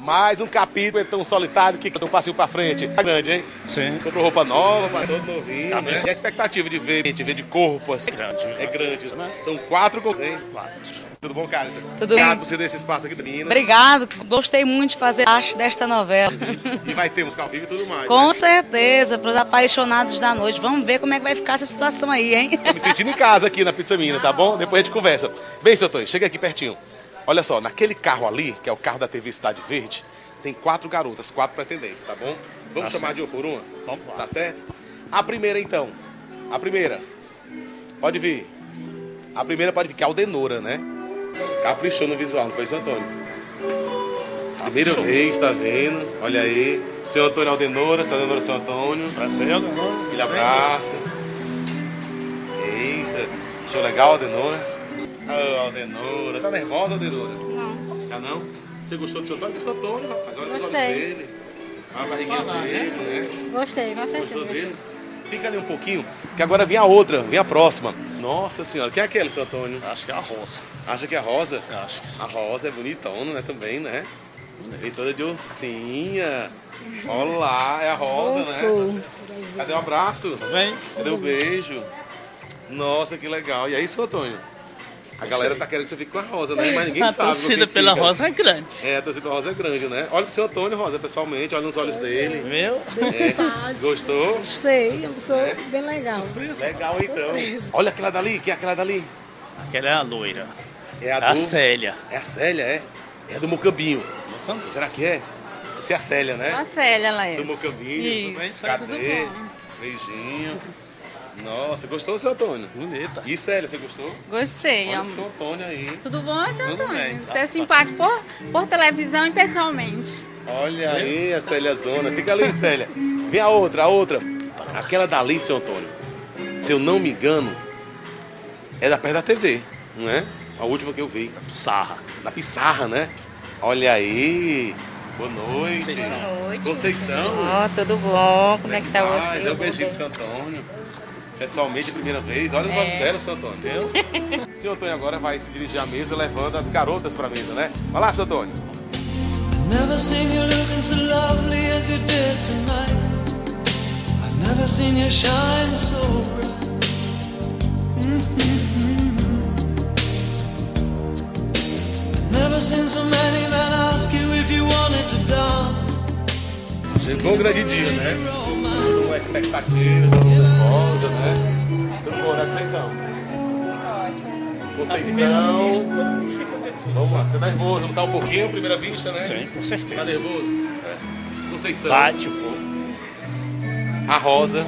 Mais um capítulo, então, solitário, que dá um passinho pra frente. É grande, hein? Sim. Comprou roupa nova, para todo novinho, né? E a expectativa de ver de corpo, assim, É grande, né? São 4 gols, hein? 4. Tudo bom, cara? Tudo bem. Obrigado por você dar esse espaço aqui, menina. Obrigado, gostei muito de fazer parte desta novela. E vai ter música ao vivo e tudo mais. Com né? certeza, para os apaixonados da noite. Vamos ver como é que vai ficar essa situação aí, hein? Tô me sentindo em casa aqui na Pizza Mina, tá bom? Depois a gente conversa. Bem, seu Tonho, chega aqui pertinho. Olha só, naquele carro ali, que é o carro da TV Cidade Verde, tem 4 garotas, 4 pretendentes, tá bom? Vamos Tá chamar certo. de uma por uma? Vamos lá. Tá certo? A primeira, então. A primeira. Pode vir. A primeira pode vir, que é a Aldenora, né? Caprichou no visual, não foi, seu Antônio? Primeira Caprichou. vez, tá vendo? Olha aí. Seu Antônio Aldenora, seu Aldenora, seu Antônio. Prazer, Aldenora. Aquele abraço. Eita. Show legal, Aldenora? Ô, Aldenora. Tá nervosa, Aldenora? Não, Já não? Você gostou do seu Antônio? Gostou do Antônio, rapaz. Olha os olhos Gostei. dele. Olha a barriguinha dele, né? gostei, com certeza. Gostou Gostei. dele? Fica ali um pouquinho, que agora vem a outra, vem a próxima. Nossa senhora, quem é aquele, seu Antônio? Acho que é a roça. Acha que é a Rosa? Acho que sim. A Rosa é bonitona, né, também, né? Vem toda de oncinha. Olá, é a Rosa, né? Cadê o abraço? Tudo bem? Cadê o beijo? Nossa, que legal. E aí, seu Antônio? A galera tá querendo que você fique com a Rosa, né? Mas ninguém A sabe. com torcida quem pela fica. rosa é grande. É, a torcida pela Rosa é grande, né? Olha pro seu Antônio, Rosa, pessoalmente, olha nos olhos dele. Viu? É. Gostou? Gostei, uma pessoa bem legal. Legal, então. Olha aquela dali, que é aquela dali? Aquela é a loira. É a A do... Célia. É a Célia, é? É do Mocambinho. Será que é? Essa é a Célia, né? A Célia, ela é. Do Mocambinho. Isso. Cadê? Tudo bom. Beijinho. Nossa, gostou, seu Antônio? Bonita. E Célia, você gostou? Gostei, Olha o amor. seu Antônio aí. Tudo bom, seu Tudo Antônio? bem. Você é simpático por televisão e pessoalmente. Olha aí a Célia Zona. Fica ali, Célia. Vem a outra. Aquela dali, seu Antônio, se eu não me engano, é da perto da TV, não é? A última que eu vi. Sarra. Na Pissarra, né? Olha aí. Boa noite. Conceição. Boa noite. Conceição. Ó, tudo bom? Como é que tá Ai, você? dá um beijinho do seu Antônio. Pessoalmente, a primeira vez. Olha os olhos dela, seu Antônio. O seu Antônio agora vai se dirigir à mesa, levando as garotas pra mesa, né? Vai lá, seu Antônio. Never seen you looking so lovely as you did tonight. I've never seen you shine so bright. Never seen so many men ask you if you wanted to dance. Chegou um grande dia, né? Toda uma expectativa, todo mundo nervosa, né? Tudo bom, né, Conceição? Conceição. Vamos lá, tá nervoso, não tá um pouquinho, primeira vista, né? Sim, com certeza. Tá nervoso? Conceição. Bate um pouco. A Rosa.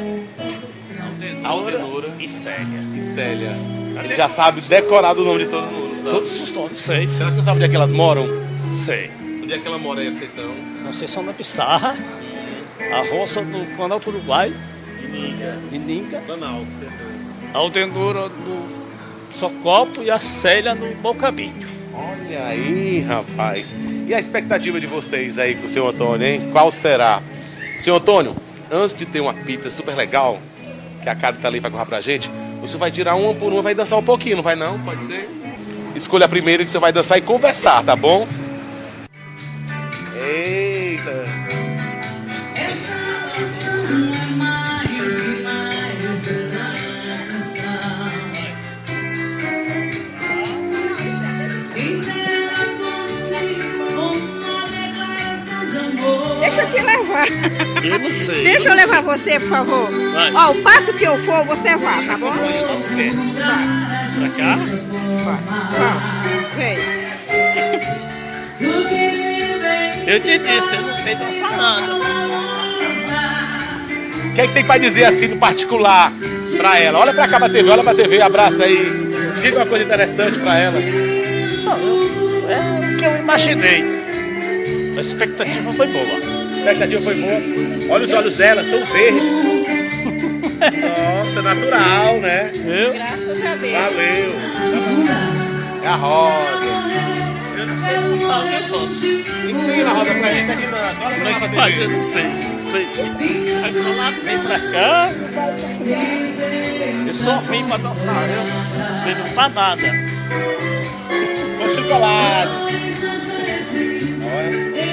Aldenora e Célia. E Célia. Ele já sabe decorar o nome de todo mundo, sabe? Todos os nomes, sei. Será que você sabe onde é que elas moram? Sei. Onde é que ela mora aí, a Conceição? Conceição da Pissarra. A roça do Planalto Uruguai. Ininga. Planalto, A Aldenora no Socopo e a Célia no Bocabinho. Olha aí, rapaz. E a expectativa de vocês aí com o seu Antônio, hein? Qual será? Seu Antônio, antes de ter uma pizza super legal, que a Karen tá ali vai comprar pra gente, você vai tirar uma por uma e vai dançar um pouquinho, não vai não? Pode ser? Escolha a primeira que você vai dançar e conversar, tá bom? Eita! Deixa eu te levar. Eu não sei. Deixa eu levar você, por favor. Vai. Ó, o passo que eu for, você vá, tá bom? Vamos ver. Pra cá? Vamos, vem. Eu te disse, eu não sei dançar nada. O que é que tem pra dizer assim no particular pra ela? Olha pra cá pra TV, olha pra TV, abraça aí. Diga uma coisa interessante pra ela. É o que eu imaginei. A expectativa foi boa. A expectativa foi boa. Olha os olhos dela, são verdes. Nossa, natural, né? Viu? Graças a Deus. Valeu. É a Rosa. Eu não sei dançar o que eu posso. Ensina a Rosa pra gente aqui, dança. Olha Como é pra que lá faz? pra Eu TV. não sei. Aí pra lá, vem pra cá. Eu sou ruim pra dançar, eu não sei dançar nada. Com chocolate. Olha.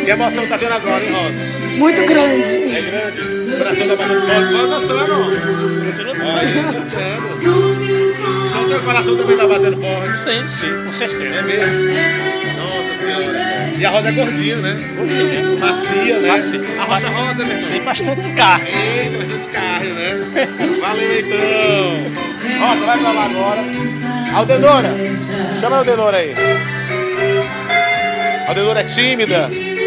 Que emoção tá tendo agora, hein, Rosa? Muito grande. É grande. O coração tá batendo forte. Vai dançando, ó. Continua dançando. Então teu coração também tá batendo forte. Sim, sim, com certeza. É mesmo? Nossa senhora. E a Rosa é gordinha, né? Macia, né? Macia. A rocha rosa, meu irmão. Tem bastante carne. Eita, bastante carne, né? Valeu, então. Rosa, vai pra lá agora. Aldenora. Chama a Aldenora aí. A Aldenora é tímida.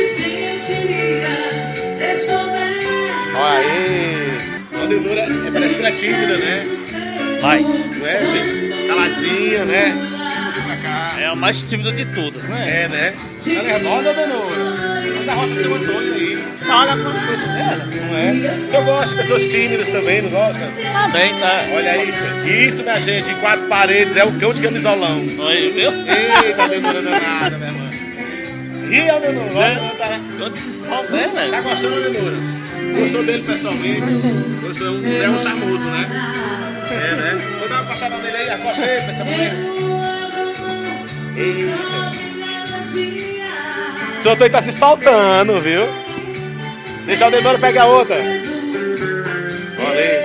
Olha aí. A Aldenora parece que ela é tímida, né? Mas Não é, gente? Caladinha, né? Vem pra cá. é a mais tímida de todas, né? É, né? Tá nervosa, Aldenora? Mas a rocha seu Antônio aí. Fala alguma coisa dela. Não é? O senhor gosta de pessoas tímidas também, não gosta? Também, tá? Olha isso. Isso, minha gente, em 4 paredes, é o cão de camisolão. Aí, viu? Eita, Aldenora danada, minha irmã. Ri, Aldenora. Aldenora tá... Quando se souber, Tá né? gostando, Aldenora? Gostou dele pessoalmente? Gostou? É um charmoso, né? É, né? Vou dar uma coxada nele aí, acosta ele pra essa mulher. Eita. O seu Antônio tá se soltando, viu? Deixa o Aldenora pegar outra. Olha aí.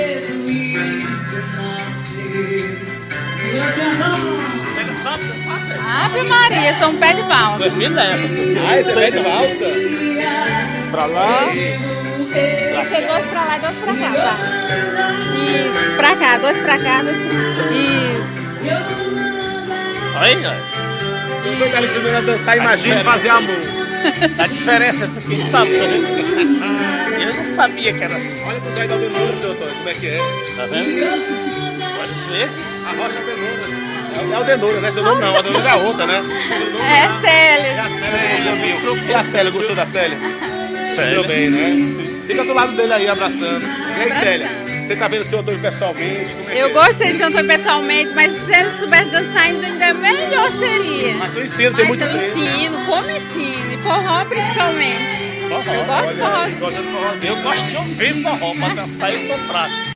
Ave Maria, sou um pé de valsa. Você me leva. Ah, esse é pé de valsa? Pra lá. Isso é 2 pra lá e 2 pra cá, tá? Isso, pra cá, 2 pra cá, 2 pra cá. Isso. Aí, ó. O seu Antônio tá lhe ensinando a dançar, imagine fazer amor. A diferença é quem sabe, né? Eu não sabia que era assim. Olha pros olhos da Aldenora, seu Antônio, como é que é? Tá vendo? Pode ser. A rocha Aldenora. É a Aldenora, né? Seu nome não, a Aldenora é a outra, né? É É Célia. a Célia, meu amigo. E a Célia, gostou da Célia? Sério? Deu bem, né? Fica do lado dele aí, abraçando. E aí, Célia? Você tá vendo o seu Antônio pessoalmente? Como é que Eu é? gostei de Antônio pessoalmente, mas se ele soubesse dançar ainda melhor seria. Mas tu ensina, tem Mas muito eu tempo. ensino, como ensino, e forró principalmente. Eu gosto de forró. Olha, gosta de forrozinho. Eu gosto de ouvir forró, pra dançar eu sou fraco.